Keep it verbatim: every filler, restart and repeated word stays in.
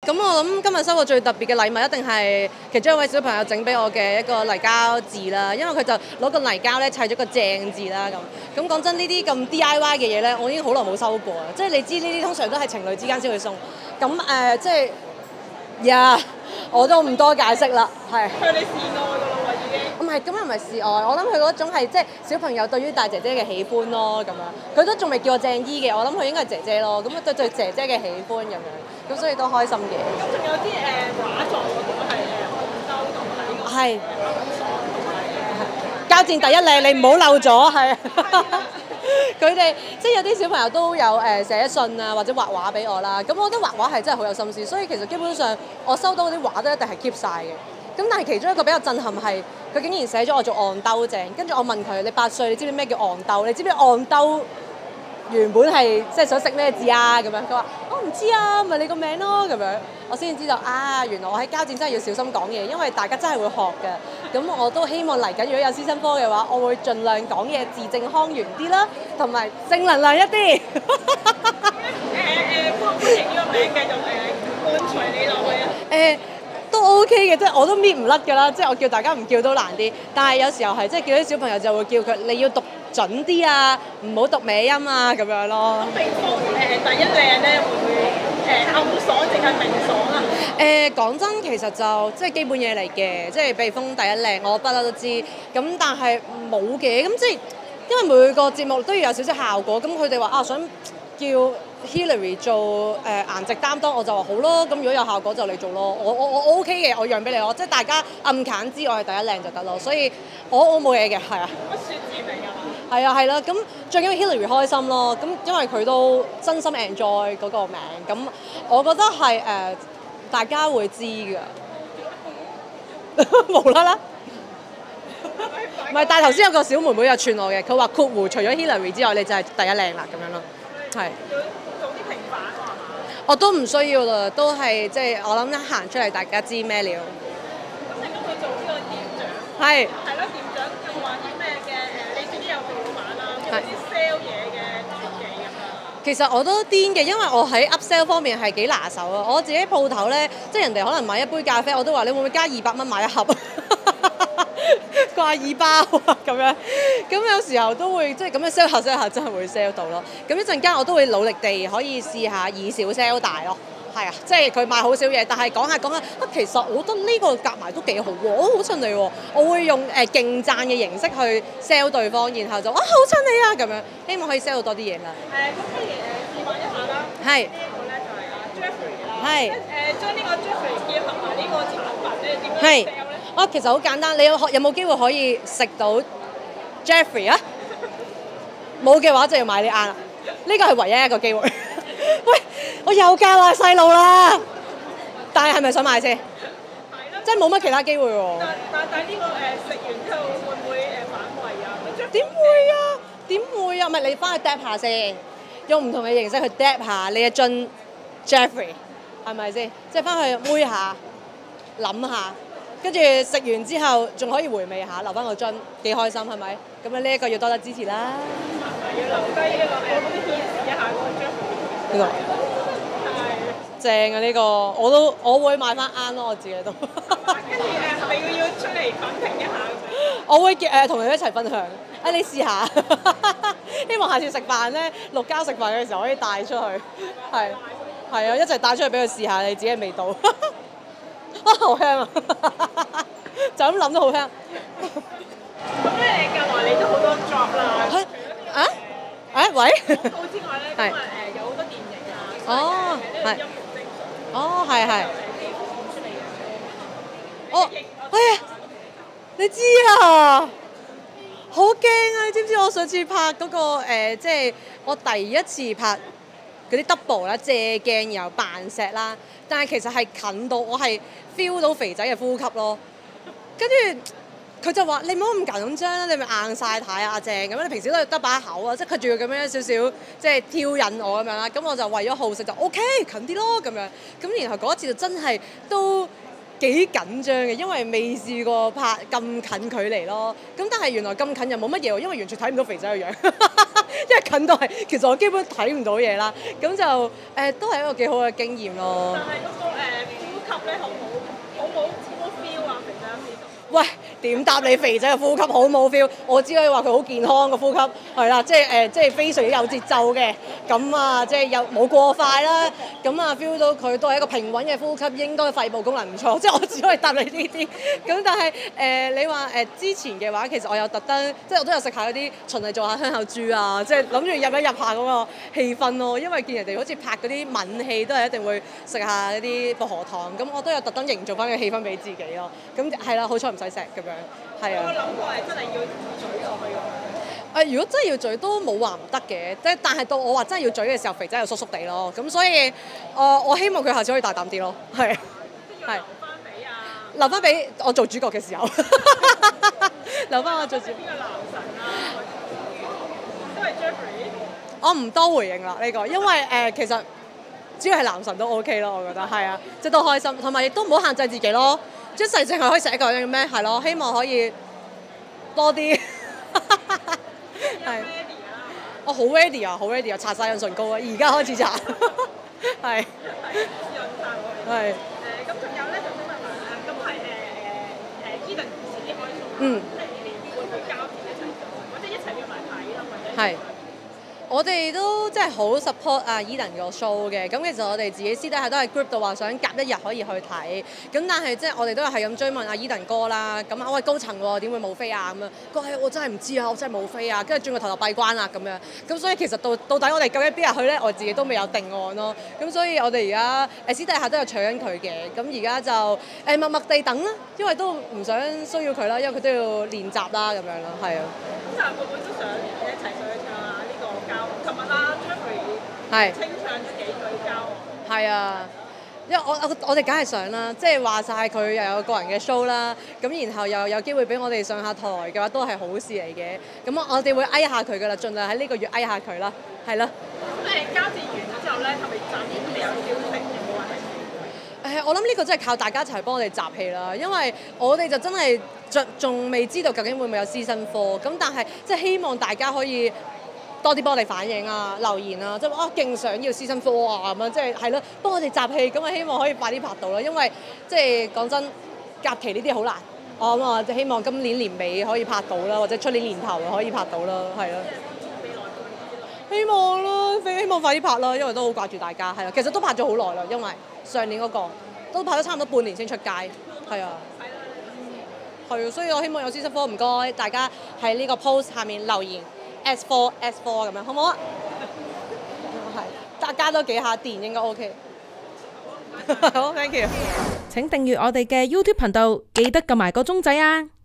咁我諗今日收過最特別嘅禮物一定係其中一位小朋友整俾我嘅一個泥膠字啦，因為佢就攞個泥膠咧砌咗個正字啦咁。咁講真，呢啲咁 D I Y 嘅嘢咧，我已經好耐冇收過啦。即係你知呢啲通常都係情侶之間先會送。咁誒、呃，即係呀，yeah, 我都唔多解釋啦，係。 佢哋示愛㗎啦喎已經。 唔係，咁又唔係示愛，我諗佢嗰種係即係小朋友對於大姐姐嘅喜歡咯，咁樣。佢都仲未叫我鄭姨嘅，我諗佢應該係姐姐咯。咁對對姐姐嘅喜歡咁樣，咁所以都開心嘅。 咁仲有啲誒畫作嗰種係誒澳洲同埋呢個係誒爽同埋交戰第一靚，你唔好漏咗，係。佢哋即係有啲小朋友都有誒寫信啊，或者畫畫俾我啦。咁我覺得畫畫係真係好有心思，所以其實基本上我收到嗰啲畫都一定係 keep 晒嘅。咁但係其中一個比較震撼係，佢竟然寫咗我做戇兜正。跟住我問佢：你八歲，你知唔知咩叫戇兜？你知唔知戇兜原本係即係想食咩字啊？咁樣佢話：我唔知啊，咪你個名咯咁樣。我先知道啊，原來我喺交戰真係要小心講嘢，因為大家真係會學嘅。咁我都希望嚟緊如果有師生科嘅話，我會盡量講嘢字正腔圓啲啦，同埋正能量一啲。 誒誒歡歡迎呢個名繼續誒伴隨你落去啊！ 誒都 OK 嘅，即係我都搣唔甩㗎啦，即係我叫大家唔叫都難啲。但係有時候係即係叫啲小朋友就會叫佢你要讀準啲啊，唔好讀歪音啊咁樣咯。 地方誒第一靚咧會唔會誒暗爽定係明爽啊？ 誒講真，其實就即係基本嘢嚟嘅，即係避風第一靚，我不嬲都知。咁但係冇嘅，咁即係因為每個節目都要有少少效果。咁佢哋話啊想叫 Hilary 做誒、呃、顏值擔當，我就話好咯。咁如果有效果就你做咯。我我我 OK 嘅，我讓俾你咯。即係大家暗揀知我係第一靚就得咯。所以我我冇嘢嘅，係啊。 乜雪字嚟㗎？ 係啊，係啦，咁最緊要 Hilary 開心咯。咁因為佢都真心 enjoy 嗰個名，咁我覺得係誒、呃、大家會知㗎。無啦啦，唔係，但係頭先有個小妹妹又串我嘅，佢話括弧除咗 Hilary 之外，你就係第一靚啦咁樣咯，係。 做啲平反喎係嘛？ 我都唔需要啦，都係即係我諗一行出嚟，大家知咩料。 咁你咁去做呢個店長？ 係。 係咯，店長要話啲咩嘅誒？你自己有個老闆啦，有啲 sell 嘢嘅專技咁樣。 其實我都癲嘅，因為我喺 upsell 方面係幾拿手啊！我自己鋪頭咧，即係人哋可能買一杯咖啡，我都話你會唔會加二百蚊買一盒掛耳包啊咁樣。咁有時候都會即係咁樣 sell 下 sell 下，真係會 sell 到咯。咁一陣間我都會努力地可以試下以小 sell 大咯。係啊，即係佢賣好少嘢，但係講下講下啊，其實我覺得呢個夾埋都幾好喎，我好襯你喎。我會用誒勁讚嘅形式去 sell 對方，然後就啊好襯你啊咁樣，希望可以 sell 到多啲嘢啦。 誒，咁不如誒示範一下啦。 係。 呢一個咧就係阿 Jeffrey 啦。 係。 誒，將呢個 Jeffrey 結合埋呢個產品咧，點樣 sell 咧？ 哦，其實好簡單，你有有冇機會可以食到 Jeffrey 啊？冇嘅話就要買呢啱啦，呢個係唯一一個機會。喂，我又教壞細路啦，但係係咪想買先？係咯。 即係冇乜其他機會喎。 但但但呢個誒食完之後會唔會誒反胃啊？ 點會啊？點會啊？唔係你翻去 dap 下先，用唔同嘅形式去 dap 下呢一樽 Jeffrey，係咪先？即係翻去煨下，諗下。跟住食完之後仲可以回味下，留翻個樽，幾開心係咪？咁啊呢一個要多多支持啦。 要留低呢個誒，嗰啲顯示一下嗰個 Jeffrey。 呢個係正啊！呢個我都我會買翻啱咯，我自己都。 跟住誒係咪要要出嚟品評一下咁樣？ 我會誒同你一齊分享，誒你試下，希望下次食飯咧，陸家食飯嘅時候可以帶出去，係係啊，一齊帶出去俾佢試下你自己嘅味道。啊，好香啊！就咁諗都好香。 咁咧，近來你都好多 job 啦。 啊？誒喂？ 廣告之外咧，咁啊誒有好多電影啊， 哦，係。 音樂精髓。 哦，係係。 出嚟嘅。 哦，哎呀，你知啊？好驚啊！你知唔知我上次拍嗰個誒，即係我第一次拍嗰啲 double 啦，借鏡然後扮石啦，但係其實係近到我係 feel 到肥仔嘅呼吸咯。跟住佢就話：你唔好咁緊張啦，你咪硬晒太啊，阿正咁樣。你平時都係得把口啊，即係佢仲要咁樣少少即係挑釁我咁樣啦。咁我就為咗好食就 OK 近啲咯咁樣。咁然後嗰一次就真係都幾緊張嘅，因為未試過拍咁近距離咯。咁但係原來咁近又冇乜嘢喎，因為完全睇唔到肥仔嘅樣，因為近到係其實我基本睇唔到嘢啦。咁就誒、呃、都係一個幾好嘅經驗咯。 但係嗰個誒咧好冇好冇好冇 feel 啊？肥仔呢度。 喂，點答你肥仔嘅呼吸好冇 feel？我只可以話佢好健康嘅呼吸，係啦，即係誒、呃，即係非常之有節奏嘅，咁啊，即係又冇過快啦，咁啊 feel 到佢都係一個平穩嘅呼吸，應該肺部功能唔錯，即係我只可以答你呢啲。咁但係誒、呃，你話誒、呃、之前嘅話，其實我有特登，即係我都有食下嗰啲循例做下香口豬啊，即係諗住入一入下嗰個氣氛咯，因為見人哋好似拍嗰啲吻戲都係一定會食下嗰啲薄荷糖，咁我都有特登營造翻個氣氛俾自己咯。咁係啦，好彩唔使食咁樣，係啊。 我諗過係真係要嘴落去㗎。 誒，如果真係要嘴都冇話唔得嘅，即係但係到我話真係要嘴嘅時候，肥仔又縮縮地咯。咁所以，我我希望佢下次可以大膽啲咯，係。 係。留翻俾啊！ 留翻俾我做主角嘅時候，留翻我做主角。 邊個男神啊？都係 Jeffrey。 我唔多回應啦呢個，因為誒、呃、其實只要係男神都 OK 咯，我覺得係啊，即係都開心，同埋亦都唔好限制自己咯。即係淨係可以食一個樣嘅咩？係咯，希望可以多啲。係。我好 ready 啊，好 ready 啊，搽晒潤唇膏啊，而家開始搽。係。 潤晒喎。 係。誒， 咁仲有咧，就想問埋啦，咁係誒誒誒Eden自己開 show， 嗯， 即係你哋會唔會交錢一齊做，或者一齊約埋睇啦，或者係。我哋都即係好 support 啊 Eden 個 show 嘅，咁其實我哋自己私底下都係 group 度話想夾一日可以去睇，咁但係即係我哋都係咁追問阿 Eden 哥啦，咁啊喂高層喎點會冇飛啊咁樣，佢話我真係唔知啊，我真係冇飛啊，跟住轉個頭就閉關啦咁樣，咁所以其實到到底我哋究竟邊日去咧，我自己都未有定案咯，咁所以我哋而家誒私底下都有搶緊佢嘅，咁而家就誒默默地等啦，因為都唔想騷擾佢啦，因為佢都要練習啦咁樣咯，係啊。 咁但係會唔會都想一齊上去唱下呢個交？琴日啦 Jeffrey 係清唱咗幾句交。 係啊。因為我我我哋梗係想啦，即係話晒佢又有個人嘅 show 啦，咁然後又有機會俾我哋上下台嘅話，都係好事嚟嘅。咁我哋會哀下佢噶啦，盡量喺呢個月哀下佢啦，係啦。 咁誒交戰完咗之後咧，係咪暫時都未有消息？有冇話係？ 誒，我諗呢個真係靠大家一齊幫我哋集氣啦，因為我哋就真係仲仲未知道究竟會唔會有私生科，咁但係即係希望大家可以多啲幫我哋反映啊、留言啊，即係啊勁想要師生科啊咁樣，即係係咯，幫我哋集氣，咁啊希望可以快啲拍到啦，因為即係講真，夾期呢啲好難，我諗啊，即係希望今年年尾可以拍到啦，或者出年年頭可以拍到啦，係咯。希望啦，希望快啲拍啦，因為都好掛住大家，係啊，其實都拍咗好耐啦，因為上年嗰個都拍咗差唔多半年先出街，係啊。係啊，所以我希望有師生科，唔該大家喺呢個 post 下面留言。S 四 S 四咁樣，好唔好啊？係，加加多幾下電應該 OK。好，thank you。 請訂閱我哋嘅 YouTube 頻道，記得撳埋個鐘仔啊！